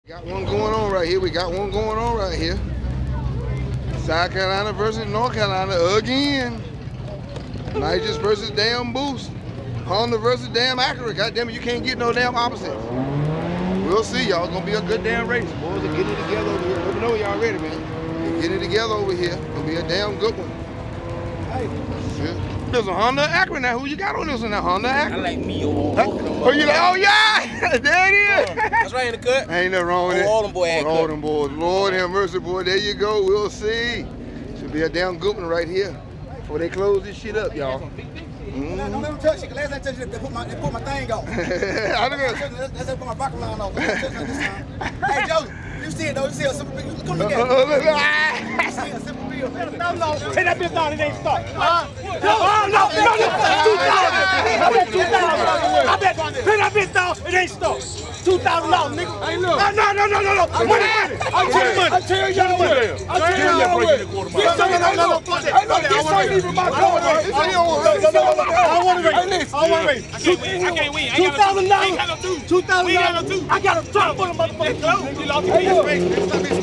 Got one going on right here. We got one going on right here. South Carolina versus North Carolina again. Nitrous versus damn Boost. Honda versus damn Acura. God damn it, you can't get no damn opposites. We'll see, y'all. It's gonna be a good damn race. Boys are getting it together over here. Let me know y'all ready, man. They're getting it together over here. It's gonna be a damn good one. There's a Honda Acura now. Who you got on this one? That Honda Acura? I like me or Oh, you like? Oh yeah, there it is. That's right in the cut. Ain't nothing wrong with it. All them boys. All them boys. Lord have mercy, boy. There you go. We'll see. Should be a damn good one right here before they close this shit up, y'all. Don't let them touch it. Last time I touched it, they put my thing on. I don't know. Let's put my rocket line on. Hey, Joseph, you see it though? You see a simple bill? Come look at it. You see a simple bill? No. Take that bitch down. It ain't stuck. No. 2,000. I bet. Take that bitch down. It ain't stuck. $2,000, nigga. Hey, look. No. Money. I'm telling y'all what. Hey, look, this ain't even my car. I want to race. I can't win. $2,000. $2,000. I got a truck for the motherfucker. You lost your race.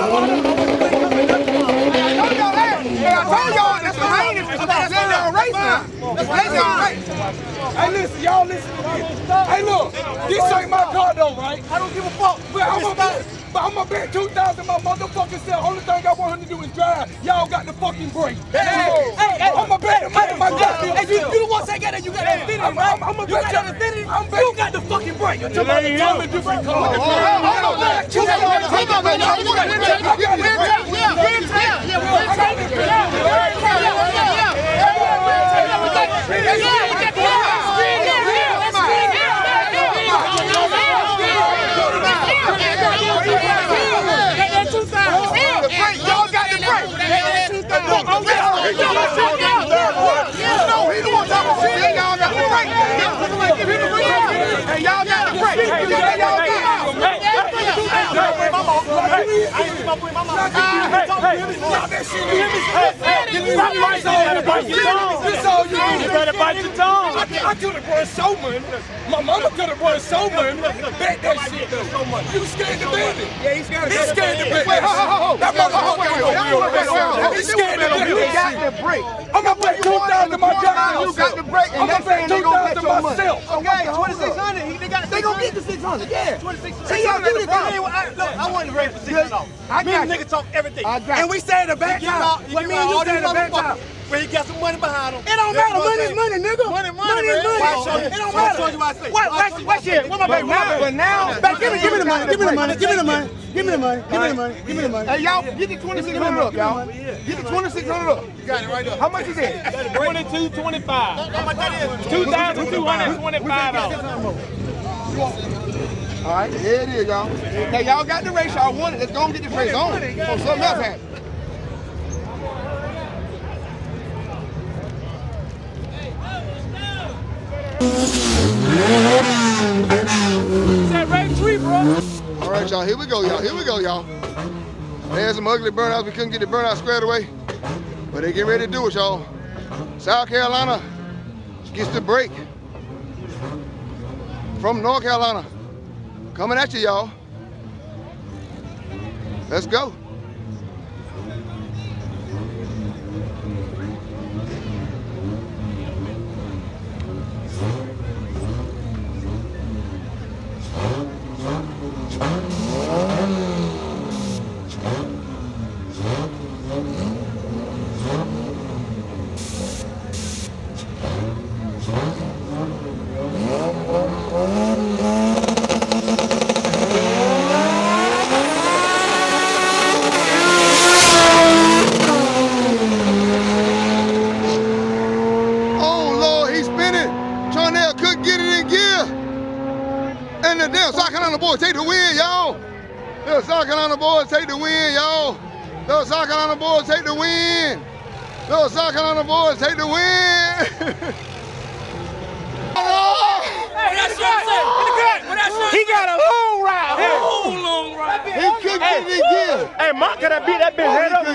I told y'all that's the rain. That's y'all race now. That's y'all race. Hey, listen, y'all listen to this. Hey, look, this ain't my car though, right? I don't give a fuck. But I'm gonna bet 2,000 my motherfucking self. Only thing I want him to do is drive. Y'all got the fucking brake. Hey, I'm gonna bet him my goddamn. Hey, you the one say that you got that fitting, right? I'm gonna bet you the fitting. You got the fucking brake. You're talking about the totally different car. Hold y'all got the break. Y'all got the break. I could have brought so much. My mama could have brought so much. Bet that shit so much. You scared to bet it. Yeah, he's scared to bet it. He's scared to bet it. That motherfucker. He's scared to bet it. You got the break. I'm gonna bet 2,000 my goddamn. You got the break, and they're saying they gonna bet your money. Okay, 2,600. They gonna get the 600. Yeah. 2,600. See, y'all do this. Look, I want to raise for 600. Me and niggas talk everything. And we say the back time. When me and you say the back time. When he got some money behind him. It don't matter. Money is money, nigga. Money is money. It don't matter. What shit? What my baby? But now, give me the money. Give me the money. Give me the money. Give me the money. Give me the money. Give me the money. Hey, y'all, get the 2,600 up, y'all. Get the 2,600 up. You got it right up. How much is that? 22.25. How much that is? $2,225. All right, there it is, y'all. Hey, y'all got the race. Y'all won it. Let's go and get this race on. Before something else happens. All right, y'all. Here we go, y'all. There's some ugly burnouts. We couldn't get the burnout squared away, but they get ready to do it, y'all. South Carolina gets the break from North Carolina. Coming at you, y'all. Let's go. And the damn South Carolina boys take the win, y'all. The South Carolina boys take the win, y'all. The South Carolina boys take the win. The South Carolina boys take the win. He got a long ride. Long ride. He couldn't get it again. Hey, Mark, can I beat that bitch head up? He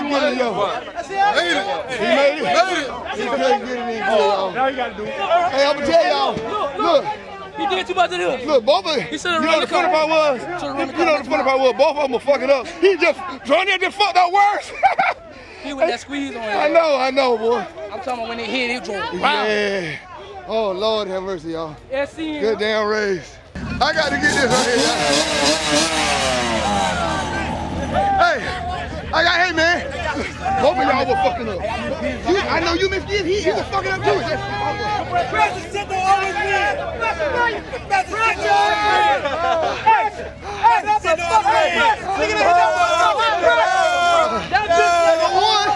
made it. He couldn't get it again, y'all. Now you gotta do it. Hey, I'm gonna tell y'all. Look. He did too much to them. Look, both of them. He should have You know run the the funny car. part was? You know the funny part was? Both of them will fuck it up. He just, Johnny just fucked up worse. He with that squeeze on him. I know, boy. I'm talking about when they hit, he drove around. Yeah. Oh, Lord have mercy, y'all. SC. Good damn race. I got to get this right here. Hey, man. Both of y'all were fucking up. I know you missed it. He was fucking up too. President always win. President always win. Hey, that's a fucking win. Look at that. Number one.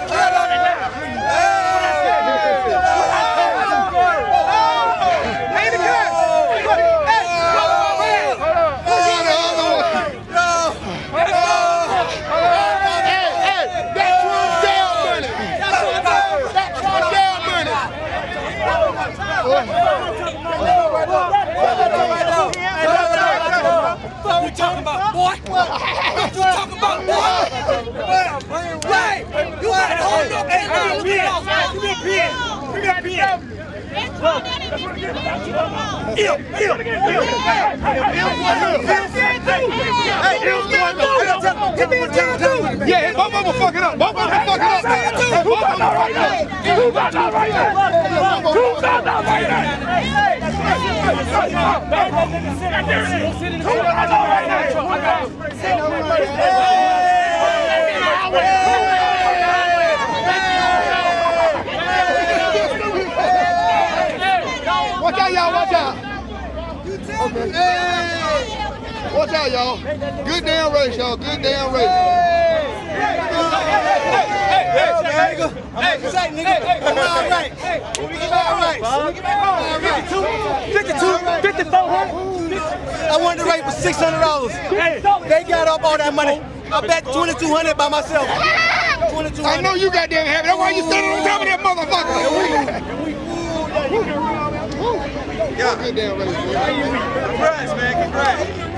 What you talking about, boy? What you talking about, boy? Right! You gotta hold up and look at us. Give me a pen. Give me a pen. Yeah, both of them will fuck it up. Both of them will fuck it up. Both of them right now. Watch out, y'all. Watch out. Okay. Watch out, y'all. Good damn race, y'all. Good damn race. Say, nigga, I'm all right. All right. 54. I wanted to rate for $600. They got up all that money. I bet $2,200 by myself. $2,200. I know you goddamn happy. That's why you standing on top of that motherfucker. Yeah, good damn race, man. Congrats, man. Congrats.